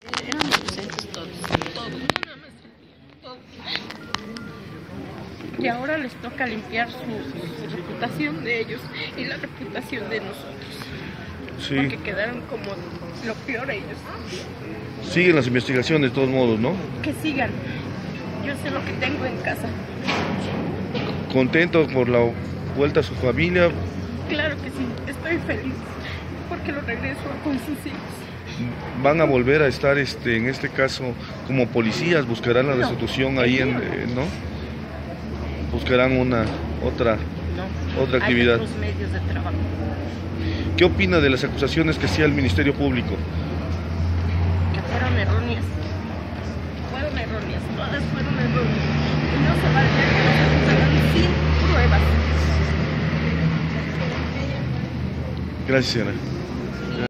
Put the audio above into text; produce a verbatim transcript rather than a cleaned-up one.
Eran inocentes todos, todos, no nada más, todos. Y ahora les toca limpiar su, su reputación de ellos y la reputación de nosotros. Sí. Porque quedaron como lo peor ellos. Siguen las investigaciones de todos modos, ¿no? Que sigan. Yo sé lo que tengo en casa. ¿Contento por la vuelta a su familia? Claro que sí, estoy feliz porque lo regreso con sus hijos. ¿Van a volver a estar, este, en este caso, como policías? ¿Buscarán la No, restitución ahí, en, eh, no? ¿Buscarán una otra, No, otra actividad? Hay otros medios de trabajo. ¿Qué opina de las acusaciones que hacía el Ministerio Público? Que fueron erróneas. Fueron erróneas, todas fueron erróneas. Y no se vale que nos acusaran sin pruebas. Gracias, señora.